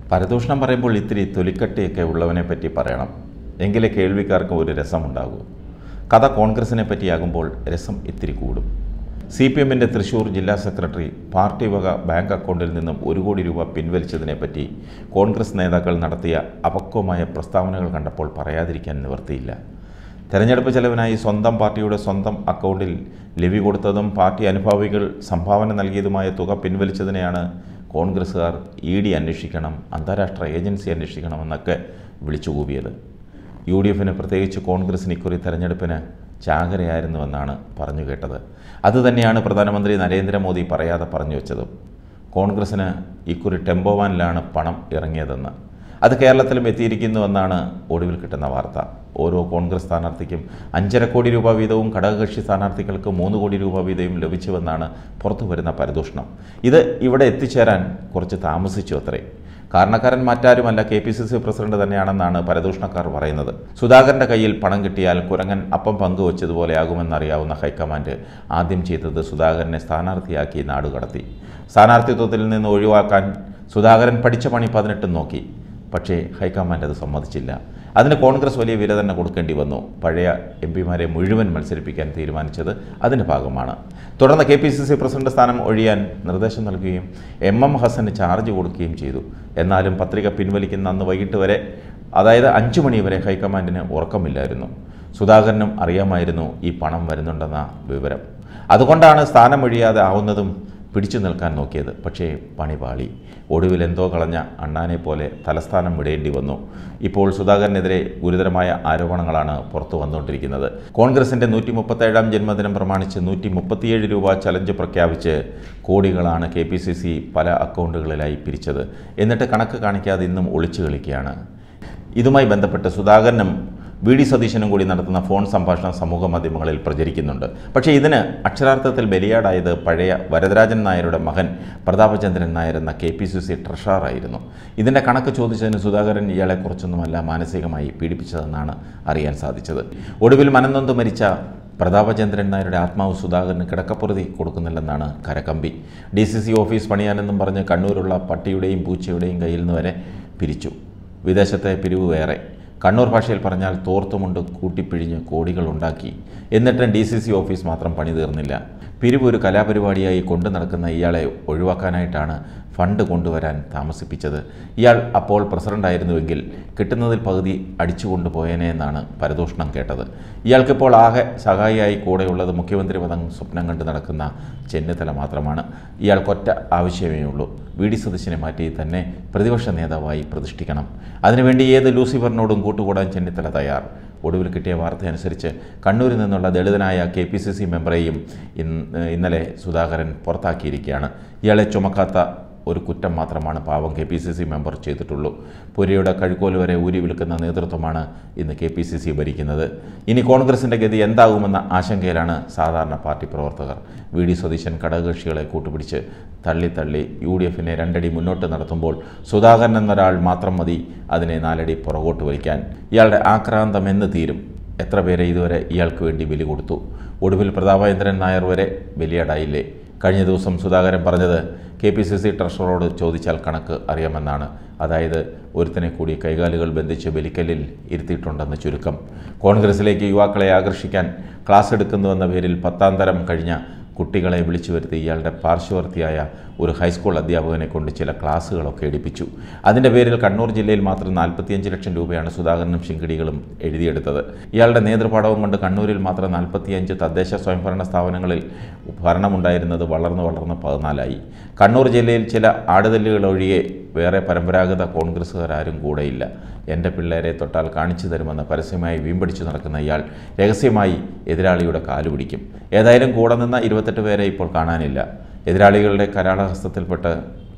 പരദൂഷണം പറയുമ്പോൾ ഇത്തിരി തൊലിക്കട്ടിയൊക്കെ ഉള്ളവനെ പറ്റി പറയണം, എങ്കിലേ കേൾവിക്കാർക്ക് ഒരു രസമുണ്ടാകൂ. കഥ കോൺഗ്രസിനെ പറ്റിയാകുമ്പോൾ രസം ഇത്തിരി കൂടും. CPM-ൻ്റെ തൃശ്ശൂർ ജില്ലാ സെക്രട്ടറി പാർട്ടി വക ബാങ്ക് അക്കൗണ്ടിൽ നിന്നും 1 കോടി രൂപ പിൻവലിച്ചതിനെപ്പറ്റി കോൺഗ്രസ് നേതാക്കൾ നടത്തിയ അപക്വമായ പ്രസ്താവനകൾ കണ്ടപ്പോൾ പറയാതിരിക്കാൻ നിവൃത്തിയില്ല. തെരഞ്ഞെടുപ്പ് ചെലവിനായി സ്വന്തം പാർട്ടിയുടെ സ്വന്തം അക്കൗണ്ടിൽ ലെവി കൊടുത്തതും പാർട്ടി അനുഭാവികൾ സംഭാവന നൽകിയതുമായ തുക പിൻവലിച്ചതിനെയാണ് കോൺഗ്രസ്സുകാർ ED അന്വേഷിക്കണം, അന്താരാഷ്ട്ര ഏജൻസി അന്വേഷിക്കണമെന്നൊക്കെ വിളിച്ചുകൂവിയത്. UDF-ന്, പ്രത്യേകിച്ച് കോൺഗ്രസിന് ഇക്കുറി തെരഞ്ഞെടുപ്പിന് ചാകരയായിരുന്നുവെന്നാണ് പറഞ്ഞു കേട്ടത്. അതുതന്നെയാണ് പ്രധാനമന്ത്രി നരേന്ദ്രമോദി പറയാതെ പറഞ്ഞു വെച്ചതും. കോൺഗ്രസിന് ഇക്കുറി ടെമ്പോ വാനിലാണ് പണം ഇറങ്ങിയതെന്ന്. അത് കേരളത്തിലും എത്തിയിരിക്കുന്നുവെന്നാണ് ഒടുവിൽ കിട്ടുന്ന വാർത്ത. ഓരോ കോൺഗ്രസ് സ്ഥാനാർത്ഥിക്കും 5.5 കോടി രൂപ വീതവും ഘടകകക്ഷി സ്ഥാനാർത്ഥികൾക്ക് 3 കോടി രൂപ വീതവും ലഭിച്ചുവെന്നാണ് പുറത്തു വരുന്ന പരദൂഷണം. ഇത് ഇവിടെ എത്തിച്ചേരാൻ കുറച്ച് താമസിച്ചു അത്രേ. കാരണക്കാരൻ മറ്റാരുമല്ല, KPCC പ്രസിഡന്റ് തന്നെയാണെന്നാണ് പരദൂഷണക്കാർ പറയുന്നത്. സുധാകരൻ്റെ കയ്യിൽ പണം കിട്ടിയാൽ കുരങ്ങൻ അപ്പം പങ്കുവച്ചതുപോലെയാകുമെന്നറിയാവുന്ന ഹൈക്കമാൻഡ് ആദ്യം ചെയ്തത് സുധാകരനെ സ്ഥാനാർത്ഥിയാക്കി നാടുകടത്തി. സ്ഥാനാർത്ഥിത്വത്തിൽ നിന്ന് ഒഴിവാക്കാൻ സുധാകരൻ പഠിച്ച പണി 18 നോക്കി. പക്ഷേ ഹൈക്കമാൻഡ് അത് സമ്മതിച്ചില്ല. അതിന് കോൺഗ്രസ് വലിയ വില തന്നെ കൊടുക്കേണ്ടി വന്നു. പഴയ MP-മാരെ മുഴുവൻ മത്സരിപ്പിക്കാൻ തീരുമാനിച്ചത് അതിൻ്റെ ഭാഗമാണ്. തുടർന്ന് KPCC പ്രസിഡന്റ് സ്ഥാനം ഒഴിയാൻ നിർദ്ദേശം നൽകുകയും MM ഹസന് ചാർജ് കൊടുക്കുകയും ചെയ്തു. എന്നാലും പത്രിക പിൻവലിക്കുന്ന അന്ന് വൈകിട്ട് വരെ, അതായത് 5 മണി വരെ ഹൈക്കമാൻഡിന് ഉറക്കമില്ലായിരുന്നു. സുധാകരനും അറിയാമായിരുന്നു ഈ പണം വരുന്നുണ്ടെന്ന വിവരം. അതുകൊണ്ടാണ് സ്ഥാനമൊഴിയാതെ ആവുന്നതും പിടിച്ചു നിൽക്കാൻ നോക്കിയത്. പക്ഷേ പണി പാളി. ഒടുവിൽ എന്തോ കളഞ്ഞ അണ്ണാനെ പോലെ തലസ്ഥാനം വിടേണ്ടി വന്നു. ഇപ്പോൾ സുധാകരനെതിരെ ഗുരുതരമായ ആരോപണങ്ങളാണ് പുറത്തു വന്നുകൊണ്ടിരിക്കുന്നത്. കോൺഗ്രസിൻ്റെ 137ാം ജന്മദിനം പ്രമാണിച്ച് 137 രൂപ ചലഞ്ച് പ്രഖ്യാപിച്ച് കോടികളാണ് KPCC പല അക്കൗണ്ടുകളിലായി പിരിച്ചത്. എന്നിട്ട് കണക്ക് കാണിക്കാതെ ഇന്നും ഒളിച്ചു കളിക്കുകയാണ്. ഇതുമായി ബന്ധപ്പെട്ട് സുധാകരനും VD സതീശനും കൂടി നടത്തുന്ന ഫോൺ സംഭാഷണം സമൂഹ മാധ്യമങ്ങളിൽ പ്രചരിക്കുന്നുണ്ട്. പക്ഷേ ഇതിന് അക്ഷരാർത്ഥത്തിൽ ബലിയാടായത് പഴയ വരദരാജൻ നായരുടെ മകൻ പ്രതാപചന്ദ്രൻ നായർ എന്ന KPCC ട്രഷററായിരുന്നു. ഇതിൻ്റെ കണക്ക് ചോദിച്ചതിന് സുധാകരൻ ഇയാളെ കുറച്ചൊന്നുമല്ല മാനസികമായി പീഡിപ്പിച്ചതെന്നാണ് അറിയാൻ സാധിച്ചത്. ഒടുവിൽ മനംനൊന്ത് മരിച്ച പ്രതാപചന്ദ്രൻ നായരുടെ ആത്മാവ് സുധാകരന് കിടക്കപ്പുറതി കൊടുക്കുന്നില്ലെന്നാണ് കരകമ്പി. DCC ഓഫീസ് പണിയാനെന്നും പറഞ്ഞ് കണ്ണൂരുള്ള പട്ടിയുടെയും പൂച്ചയുടെയും കയ്യിൽ നിന്ന് വരെ പിരിച്ചു. വിദേശത്തെ പിരിവ് വേറെ. കണ്ണൂർ ഭാഷയിൽ പറഞ്ഞാൽ തോർത്തുമുണ്ട് കൂട്ടിപ്പിഴിഞ്ഞ് കോടികൾ ഉണ്ടാക്കി. എന്നിട്ടും DCC ഓഫീസ് മാത്രം പണി തീർന്നില്ല. പിരിവ് ഒരു കലാപരിപാടിയായി കൊണ്ടു നടക്കുന്ന ഇയാളെ ഒഴിവാക്കാനായിട്ടാണ് ഫണ്ട് കൊണ്ടുവരാൻ താമസിപ്പിച്ചത്. ഇയാൾ അപ്പോൾ പ്രസിഡൻ്റായിരുന്നുവെങ്കിൽ കിട്ടുന്നതിൽ പകുതി അടിച്ചു കൊണ്ടുപോയേനെ എന്നാണ് പരദൂഷണം കേട്ടത്. ഇയാൾക്കിപ്പോൾ ആകെ സഹായിയായി കൂടെയുള്ളത് മുഖ്യമന്ത്രി പദം സ്വപ്നം കണ്ട് നടക്കുന്ന ചെന്നിത്തല മാത്രമാണ്. ഇയാൾക്കൊറ്റ ആവശ്യമേ ഉള്ളൂ, VD സതീശനെ മാറ്റി തന്നെ പ്രതിപക്ഷ നേതാവായി പ്രതിഷ്ഠിക്കണം. അതിനുവേണ്ടി ഏത് ലൂസിഫറിനോടും കൂട്ടുകൂടാൻ ചെന്നിത്തല തയ്യാർ. ഒടുവിൽ കിട്ടിയ വാർത്തയനുസരിച്ച് കണ്ണൂരിൽ നിന്നുള്ള ദളിതനായ KPCC മെമ്പറേയും ഇന്നലെ സുധാകരൻ പുറത്താക്കിയിരിക്കുകയാണ്. ഇയാളെ ചുമക്കാത്ത ഒരു കുറ്റം മാത്രമാണ് പാവം KPCC മെമ്പർ ചെയ്തിട്ടുള്ളൂ. പുരയുടെ കഴുക്കോൽ വരെ ഊരി വിൽക്കുന്ന നേതൃത്വമാണ് ഇന്ന് KPCC ഭരിക്കുന്നത്. ഇനി കോൺഗ്രസിൻ്റെ ഗതി എന്താകുമെന്ന ആശങ്കയിലാണ് സാധാരണ പാർട്ടി പ്രവർത്തകർ. VD സതീശൻ ഘടകകക്ഷികളെ കൂട്ടുപിടിച്ച് തള്ളി UDF-നെ 2 അടി മുന്നോട്ട് നടത്തുമ്പോൾ സുധാകരൻ എന്നൊരാൾ മാത്രം മതി അതിനെ 4 അടി പുറകോട്ട് വലിക്കാൻ. ഇയാളുടെ ആക്രാന്തം എന്ന് തീരും? എത്ര പേരെ ഇതുവരെ ഇയാൾക്ക് വേണ്ടി ബലി കൊടുത്തു? ഒടുവിൽ പ്രതാപചന്ദ്രൻ നായർ വരെ ബലിയാടായില്ലേ? കഴിഞ്ഞ ദിവസം സുധാകരൻ പറഞ്ഞത് KPCC ട്രഷററോട് ചോദിച്ചാൽ കണക്ക് അറിയാമെന്നാണ്. അതായത് ഒരുത്തനെ കൂടി കൈകാലുകൾ ബന്ധിച്ച് ബലിക്കല്ലിൽ ഇരുത്തിയിട്ടുണ്ടെന്ന് ചുരുക്കം. കോൺഗ്രസിലേക്ക് യുവാക്കളെ ആകർഷിക്കാൻ ക്ലാസ് എടുക്കുന്നുവെന്ന പേരിൽ 10ാം തരം കഴിഞ്ഞ കുട്ടികളെ വിളിച്ചു വരുത്തി ഇയാളുടെ പാർശ്വവർത്തിയായ ഒരു ഹൈസ്കൂൾ അധ്യാപകനെ കൊണ്ട് ചില ക്ലാസ്സുകളൊക്കെ എടുപ്പിച്ചു. അതിൻ്റെ പേരിൽ കണ്ണൂർ ജില്ലയിൽ മാത്രം 45 ലക്ഷം രൂപയാണ് സുധാകരനും ശിങ്കിടികളും എഴുതിയെടുത്തത്. ഇയാളുടെ നേതൃപാഠവും കൊണ്ട് കണ്ണൂരിൽ മാത്രം 45 തദ്ദേശ സ്വയംഭരണ സ്ഥാപനങ്ങളിൽ ഭരണമുണ്ടായിരുന്നത് വളർന്ന് 14ആയി. കണ്ണൂർ ജില്ലയിൽ ചില ആടുതല്ലുകൾ ഒഴികെ വേറെ പരമ്പരാഗത കോൺഗ്രസ്സുകാരും കൂടെയില്ല. എൻ്റെ പിള്ളേരെ തൊട്ടാൽ കാണിച്ചു തരുമെന്ന് പരസ്യമായി വീമ്പടിച്ചു നടക്കുന്ന ഇയാൾ രഹസ്യമായി എതിരാളിയുടെ കാലു പിടിക്കും. ഏതായാലും കൂടെ നിന്ന 28 പേരെ ഇപ്പോൾ കാണാനില്ല. എതിരാളികളുടെ കരാളഹസ്തത്തിൽപ്പെട്ട്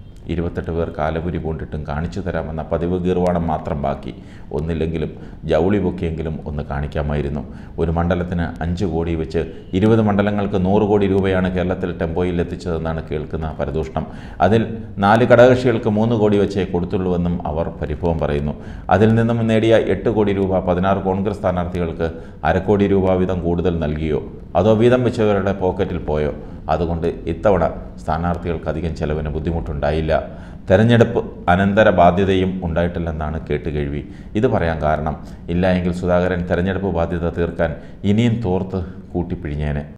28 പേർ കാലപുരി പൂണ്ടിട്ടും കാണിച്ചു തരാമെന്ന പതിവ് ഗീർവാണം മാത്രം ബാക്കി. ഒന്നില്ലെങ്കിലും ജൗളി പൊക്കിയെങ്കിലും ഒന്ന് കാണിക്കാമായിരുന്നു. ഒരു മണ്ഡലത്തിന് 5 കോടി വെച്ച് 20 മണ്ഡലങ്ങൾക്ക് 100 കോടി രൂപയാണ് കേരളത്തിൽ ടെമ്പോയിൽ എത്തിച്ചതെന്നാണ് കേൾക്കുന്ന പരദൂഷണം. അതിൽ 4 ഘടകകക്ഷികൾക്ക് 3 കോടി വെച്ചേ കൊടുത്തുള്ളൂവെന്നും അവർ പരിഭവം പറയുന്നു. അതിൽ നിന്നും നേടിയ 8 കോടി രൂപ 16 കോൺഗ്രസ് സ്ഥാനാർത്ഥികൾക്ക് 1/2 കോടി രൂപ വീതം കൂടുതൽ നൽകിയോ അതോ വീതം വെച്ചവരുടെ പോക്കറ്റിൽ പോയോ? അതുകൊണ്ട് ഇത്തവണ സ്ഥാനാർത്ഥികൾക്ക് അധികം ചെലവിന് ബുദ്ധിമുട്ടുണ്ടായില്ല. തെരഞ്ഞെടുപ്പ് അനന്തര ബാധ്യതയും ഉണ്ടായിട്ടില്ലെന്നാണ് കേട്ടുകേഴ്വി. ഇത് പറയാൻ കാരണം, ഇല്ല എങ്കിൽ സുധാകരൻ തെരഞ്ഞെടുപ്പ് ബാധ്യത തീർക്കാൻ ഇനിയും തോർത്ത് കൂട്ടിപ്പിഴിഞ്ഞേനെ.